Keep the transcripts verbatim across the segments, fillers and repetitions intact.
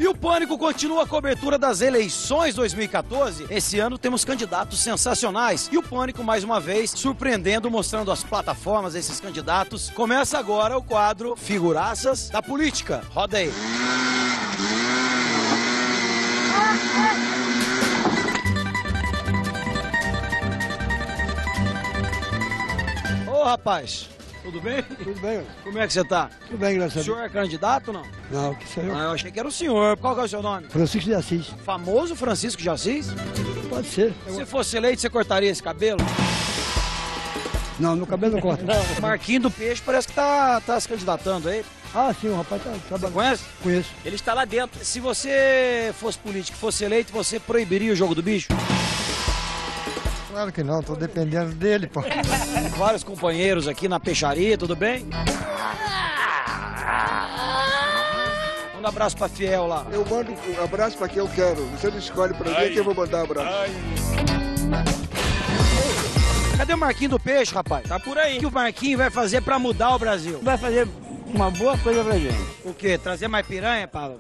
E o Pânico continua a cobertura das eleições dois mil e quatorze. Esse ano temos candidatos sensacionais. E o Pânico, mais uma vez, surpreendendo, mostrando as plataformas desses candidatos. Começa agora o quadro Figuraças da Política. Roda aí. Ô, rapaz, tudo bem? Tudo bem, Como é que você tá? tudo bem, graças a O Deus. senhor é candidato ou não? Não, que sou eu. Ah, eu achei que era o senhor. Qual que é o seu nome? Francisco de Assis. Famoso Francisco de Assis? Pode ser. Se fosse eleito, você cortaria esse cabelo? Não, meu cabelo não corta. O Marquinho do Peixe parece que tá, tá se candidatando aí. Ah, sim, o rapaz tá Você trabalhando. conhece? Conheço. Ele está lá dentro. Se você fosse político, fosse eleito, você proibiria o jogo do bicho? Claro que não, tô dependendo dele, pô. Vários companheiros aqui na peixaria, tudo bem? Manda um abraço pra Fiel lá. Eu mando um abraço pra quem eu quero. Você não escolhe pra mim quem eu vou mandar um abraço. Cadê o Marquinho do Peixe, rapaz? Tá por aí. O que o Marquinho vai fazer pra mudar o Brasil? Vai fazer uma boa coisa pra gente. O quê? Trazer mais piranha, Paulo?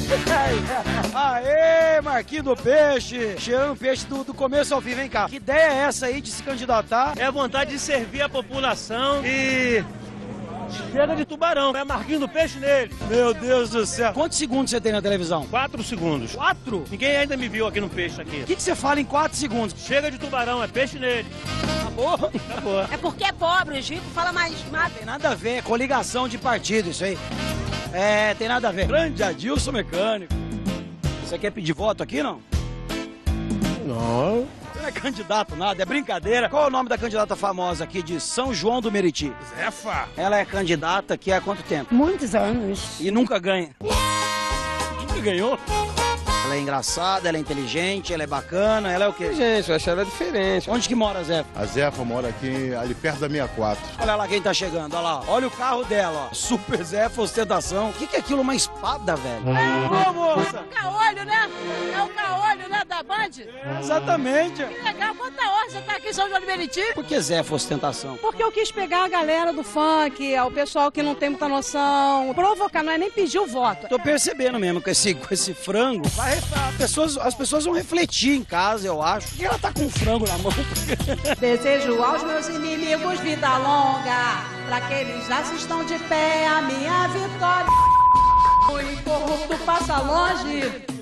Aê, Marquinho do Peixe! Cheirando peixe do, do começo ao fim, vem cá. Que ideia é essa aí de se candidatar? É a vontade de servir a população e... chega de tubarão, é Marquinho do Peixe nele. Meu Deus do céu. Quantos segundos você tem na televisão? Quatro segundos. Quatro? Ninguém ainda me viu aqui no peixe aqui. O que, que você fala em quatro segundos? Chega de tubarão, é peixe nele. Acabou? Acabou. É porque é pobre, os ricos falam mais nada. Tem nada a ver, é coligação de partido isso aí. É, tem nada a ver. Grande Adilson Mecânico. Você quer pedir voto aqui, não? Não. Você não é candidato nada, é brincadeira. Qual é o nome da candidata famosa aqui de São João do Meriti? Zefa. Ela é candidata aqui há quanto tempo? Muitos anos. E nunca ganha. Nunca ganhou? Ela é engraçada, ela é inteligente, ela é bacana, ela é o quê? Gente, eu achei ela diferente. Onde que mora a Zé? A Zefa mora aqui, ali perto da sessenta e quatro. Olha lá quem tá chegando, olha lá. Olha o carro dela, ó. Super Zé, ostentação. O que, que é aquilo? Uma espada, velho? Ô, moça! Caolho, né? É o caolho, né, da Band? Exatamente. Que legal, quanta hora você tá aqui em São João do Meriti? Por que Zé ostentação? Porque eu quis pegar a galera do funk, o pessoal que não tem muita noção, provocar, não é nem pedir o voto. Tô percebendo mesmo com esse, com esse frango. Vai, a pessoas, as pessoas vão refletir em casa, eu acho. Por que ela tá com um frango na mão? Desejo aos meus inimigos vida longa, pra que eles já se estão de pé, a minha vitória. O incorrupto passa longe,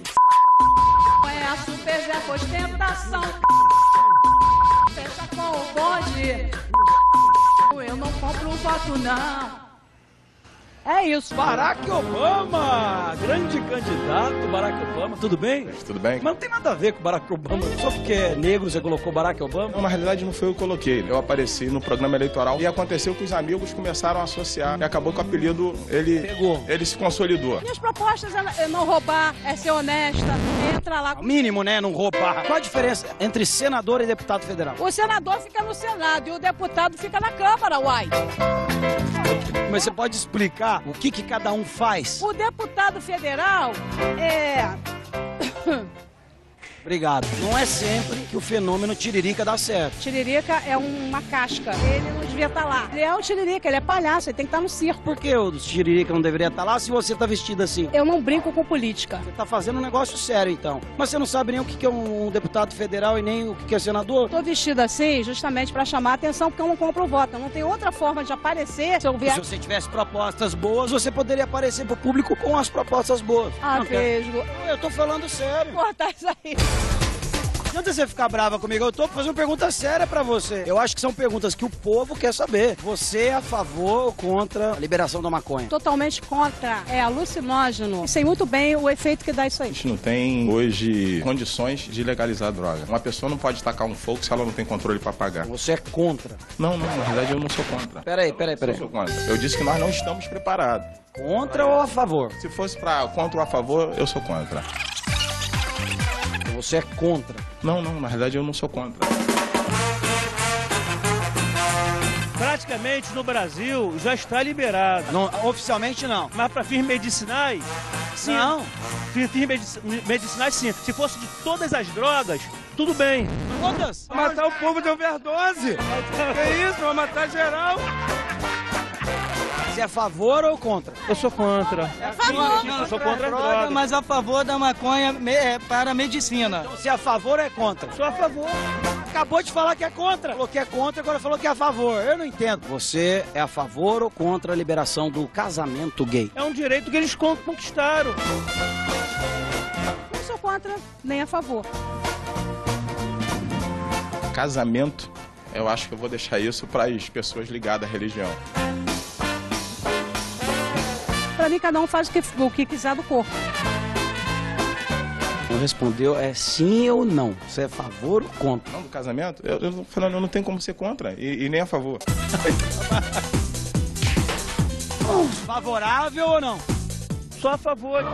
é a super Zé ostentação. Fecha com o bonde, eu não compro o voto não. É isso. Barack Obama, grande candidato, Barack Obama. Tudo bem? Tudo bem? Mas não tem nada a ver com Barack Obama. Só porque é negro você colocou Barack Obama? Não, na realidade não foi eu que coloquei. Eu apareci no programa eleitoral e aconteceu que os amigos começaram a associar e acabou que o apelido, ele, Pegou. ele se consolidou. Minhas propostas é não roubar, é ser honesta, entra lá. O mínimo, né? Não roubar. Qual a diferença entre senador e deputado federal? O senador fica no Senado e o deputado fica na Câmara, uai. Mas você pode explicar o que, que cada um faz? O deputado federal é... Obrigado. Não é sempre que o fenômeno tiririca dá certo. Tiririca é uma casca. Ele não devia estar lá. Ele é um tiririca, ele é palhaço, ele tem que estar no circo. Por que o tiririca não deveria estar lá se você tá vestido assim? Eu não brinco com política. Você tá fazendo um negócio sério, então. Mas você não sabe nem o que que é um deputado federal e nem o que que é senador? Tô vestida assim justamente para chamar a atenção, porque eu não compro o voto. Eu não tenho outra forma de aparecer se eu vier... Se você tivesse propostas boas, você poderia aparecer pro público com as propostas boas. Ah, Não quer? beijo. Eu tô falando sério. Cortar isso aí. Não adianta você ficar brava comigo, eu tô fazendo uma pergunta séria pra você. Eu acho que são perguntas que o povo quer saber. Você é a favor ou contra a liberação da maconha? Totalmente contra. É alucinógeno. Sei muito bem o efeito que dá isso A aí. gente não tem hoje condições de legalizar a droga. Uma pessoa não pode tacar um fogo se ela não tem controle para pagar. Você é contra. Não, não, na verdade eu não sou contra. Peraí, peraí, Eu peraí. sou contra. Eu disse que nós não estamos preparados. Contra ou a favor? Se fosse para contra ou a favor, eu sou contra. Você é contra. Não, não, na verdade eu não sou contra. Praticamente no Brasil já está liberado. Não, oficialmente não. Mas para fins medicinais, sim. Não. Fins fins medici- medicinais, sim. Se fosse de todas as drogas, tudo bem. Todas? Matar o povo de overdose. É isso, vai matar geral. Você é a favor ou contra? Eu sou contra. A favor. Eu sou contra a droga, droga. mas a favor da maconha me- é, para a medicina. Então, se é a favor ou é contra? Sou a favor. Acabou de falar que é contra. Falou que é contra, agora falou que é a favor. Eu não entendo. Você é a favor ou contra a liberação do casamento gay? É um direito que eles con- conquistaram. Não sou contra, nem a favor. Casamento, eu acho que eu vou deixar isso para as pessoas ligadas à religião. Pra mim, cada um faz o que, o que quiser do corpo. Não respondeu, é sim ou não. Você é a favor ou contra? Não, do casamento, eu, eu tô falando, eu não tenho como ser contra e, e nem a favor. Favorável ou não? Sou a favor.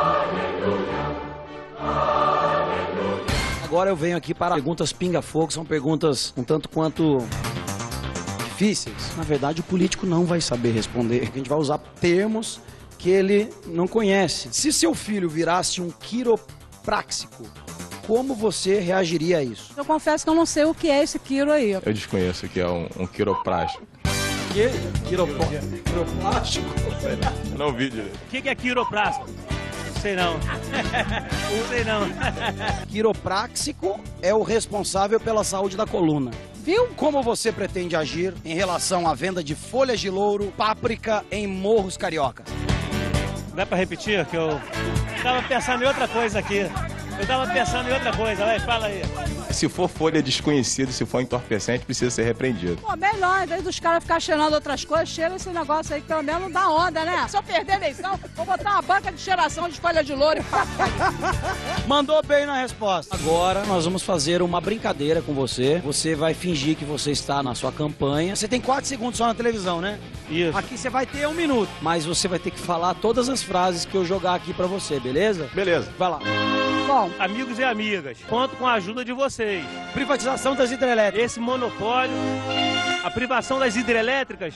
Agora eu venho aqui para perguntas pinga-fogo, são perguntas um tanto quanto difíceis. Na verdade, o político não vai saber responder. A gente vai usar termos que ele não conhece. Se seu filho virasse um quiropráxico, como você reagiria a isso? Eu confesso que eu não sei o que é esse quiro aí. Eu desconheço que é um, um quiroprástico. Que? Quiroplástico? Eu não vi direito. O que, que é quiroprástico? Não sei não. Não sei não. Quiropráxico é o responsável pela saúde da coluna. Viu? Como você pretende agir em relação à venda de folhas de louro, páprica em morros cariocas? Dá pra repetir? Que eu tava pensando em outra coisa aqui. Eu tava pensando em outra coisa. Vai, fala aí. Se for folha desconhecida, se for entorpecente, precisa ser repreendido. Pô, melhor, em vez dos caras ficarem cheirando outras coisas, cheira esse negócio aí que pelo menos não dá onda, né? Se eu perder a eleição, vou botar uma banca de cheiração de folha de louro e pá. Mandou bem na resposta. Agora nós vamos fazer uma brincadeira com você. Você vai fingir que você está na sua campanha. Você tem quatro segundos só na televisão, né? Isso. Aqui você vai ter um minuto. Mas você vai ter que falar todas as frases que eu jogar aqui pra você, beleza? Beleza. Vai lá. Bom, Amigos e amigas, conto com a ajuda de vocês. Privatização das hidrelétricas. Esse monopólio, a privação das hidrelétricas,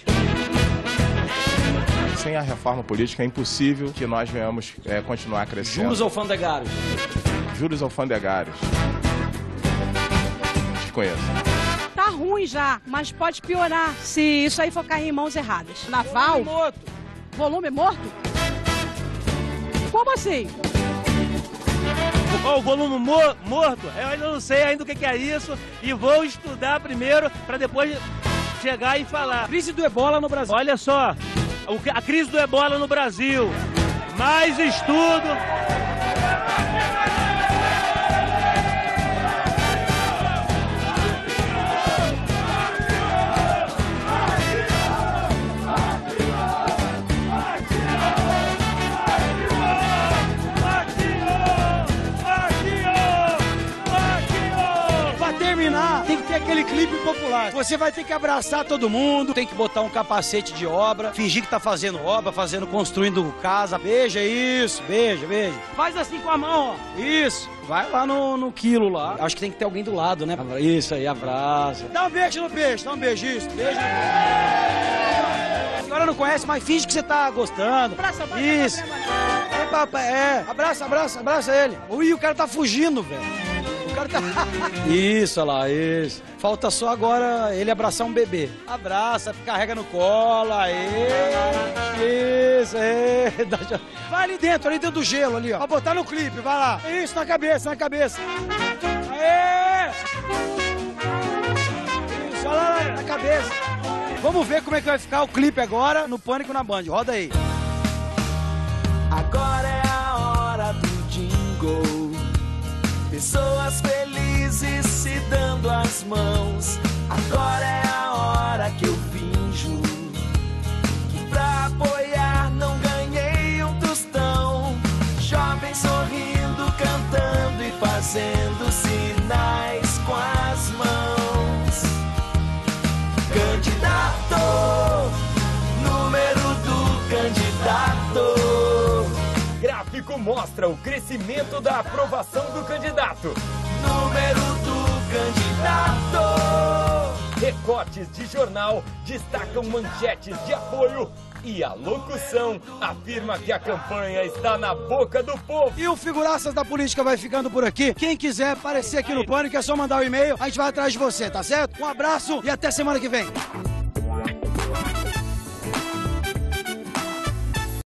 Sem a reforma política é impossível que nós venhamos é, continuar crescendo. Juros alfandegários. Juros alfandegários. Desconheço. tá ruim já, mas pode piorar se isso aí for cair em mãos erradas. Naval? Volume morto. Volume morto? Como assim? Oh, o volume mo morto, eu ainda não sei ainda o que, que é isso e vou estudar primeiro para depois chegar e falar. Crise do ebola no Brasil. Olha só, o que- a crise do ebola no Brasil. Mais estudo. Tem que ter aquele clipe popular. Você vai ter que abraçar todo mundo, tem que botar um capacete de obra, fingir que tá fazendo obra, fazendo, construindo casa. Beija isso, beija, beija. Faz assim com a mão, ó. Isso. Vai lá no, no quilo lá. Acho que tem que ter alguém do lado, né? Isso aí, abraça. Dá um beijo no peixe, dá um beijo, isso. Beijo. A senhora não conhece, mas finge que você tá gostando. Abraça, abraça, isso. abraça. É, papai, é. Abraça, abraça, abraça ele. Ui, o cara tá fugindo, velho. O cara tá... Isso, olha lá, isso. Falta só agora ele abraçar um bebê. Abraça, carrega no colo, aí. Isso, é. Vai ali dentro, ali dentro do gelo, ali, ó. Pra botar no clipe, vai lá. Isso, na cabeça, na cabeça. Aê! Isso, olha lá, na cabeça. Vamos ver como é que vai ficar o clipe agora no Pânico na Band. Roda aí. Agora é a hora do jingle. Pessoas felizes se dando as mãos. Agora é a hora que eu finjo que pra apoiar não ganhei um tostão. Jovem sorrindo, cantando e fazendo sinais com as mãos. Candidato, número do candidato. Gráfico mostra o crescimento da aprovação do candidato. Número do candidato. Recortes de jornal destacam manchetes de apoio e a locução afirma que a campanha está na boca do povo. E o Figuraças da Política vai ficando por aqui. Quem quiser aparecer aqui no Pânico é só mandar o e-mail. A gente vai atrás de você, tá certo? Um abraço e até semana que vem.